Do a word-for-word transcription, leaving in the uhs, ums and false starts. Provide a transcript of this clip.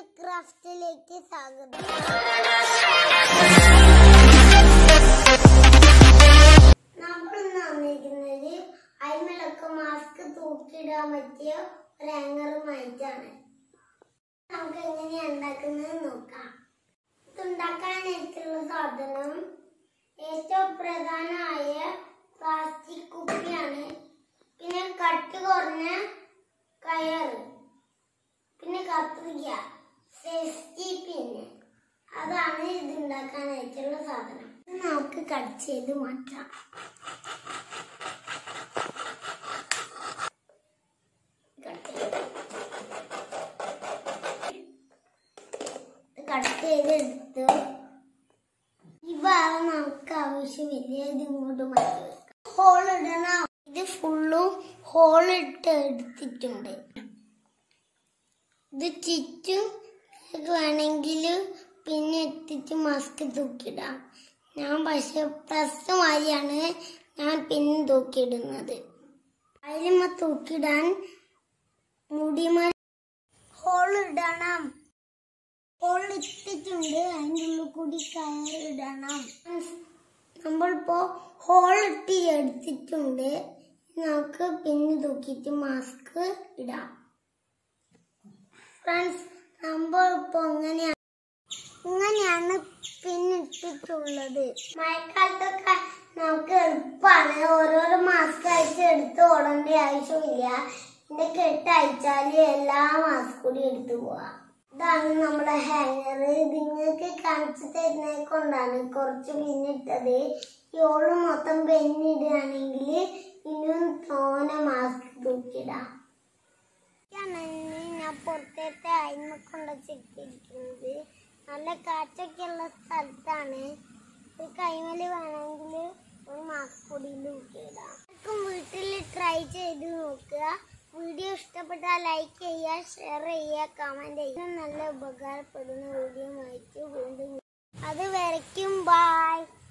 ക്രാഫ്റ്റിലേക്ക് സ്വാഗതം. നമ്മൾ വന്നിരിക്കുന്നത് അയിമലൊക്കെ മാസ്ക് തൂക്കിയിടാൻ പറ്റിയ ഒരു ഹാങ്ങറുമായിട്ടാണ്. നമുക്ക് എങ്ങനെയാണ് ഉണ്ടാക്കുന്നത് നോക്കാം. ഇതുണ്ടാക്കാനായിട്ടുള്ള സാധനം ഏറ്റവും പ്രധാനമായ പ്ലാസ്റ്റിക് കുപ്പിയാണ്, പിന്നെ കട്ട് കുറഞ്ഞ കയറ്, പിന്നെ കത്രിക, സേഫ്റ്റി പിന്ന്. അതാണ് ഇത് ഉണ്ടാക്കാനായിട്ടുള്ള സാധനം. നമുക്ക് കട്ട് ചെയ്ത് മാറ്റാം. കട്ട് ചെയ്തെടുത്ത് ഈ ഭാഗം നമുക്ക് ആവശ്യമില്ല, ഇത് ഇങ്ങോട്ട് മാറ്റി വെക്കാം. ഹോൾ ഇടണം. ഇത് ഫുള്ളും ഹോൾ ഇട്ട് എടുത്തിട്ടുണ്ട്. ഇത് ചുറ്റും വേണമെങ്കിൽ പിന്നെ എത്തിച്ച് മാസ്ക് തൂക്കിയിടാം. ഞാൻ പക്ഷെ പ്ലസ് മാതിരിയാണ് ഞാൻ പിന്നെ തൂക്കിയിടുന്നത്. അതിലുമ്മ തൂക്കിയിടാൻ മുടിമ ഹോൾ ഇടണം. ഹോൾ ഇട്ടിട്ടുണ്ട്, അതിൻ്റെ ഉള്ളിൽ കൂടി കയറിടണം. നമ്മളിപ്പോ ഹോൾ ഇട്ട് എടുത്തിട്ടുണ്ട്. നമുക്ക് പിന്നെ തൂക്കിയിട്ട് മാസ്ക് ഇടാം. ഫ്രണ്ട്സ്, നമ്മൾ ഇപ്പൊ ഇങ്ങനെയാണ് ഇങ്ങനെയാണ് പിന്നിട്ടിട്ടുള്ളത്. മഴക്കാലത്തൊക്കെ നമുക്ക് എളുപ്പമാണ്. ഓരോരോ മാസ്ക് അയച്ച് എടുത്ത് ഓടേണ്ട ആവശ്യമില്ല. ഇതിന്റെ കെട്ട് അയച്ചാല് എല്ലാ മാസ്ക് കൂടി എടുത്തു പോവാം. ഇതാണ് നമ്മുടെ ഹാങ്ങർ. നിങ്ങൾക്ക് കാണിച്ചു തരുന്നത് കൊണ്ടാണ് കുറച്ച് പിന്നിട്ടത്. യോള് മൊത്തം പെന്നിടുകയാണെങ്കിൽ ഇനിയും തോന മാസ്ക് തൂക്കിടാം. ഞാൻ പുറത്തേക്ക് അയിമ കൊണ്ടുവച്ചിരിക്കുന്നത് നല്ല കാറ്റൊക്കെയുള്ള സ്ഥലത്താണ്. ഒരു കൈമല് വേണമെങ്കിൽ ഒരു മാസ്ക് കൂടി തൂക്കിയിടാം. വീട്ടിൽ ട്രൈ ചെയ്ത് നോക്കുക. വീഡിയോ ഇഷ്ടപ്പെട്ടാൽ ലൈക്ക് ചെയ്യുക, ഷെയർ ചെയ്യുക, കമന്റ് ചെയ്യുക. നല്ല ഉപകാരപ്പെടുന്ന വീഡിയോ ആയിട്ട് വീണ്ടും അത് വരയ്ക്കും. ബൈ.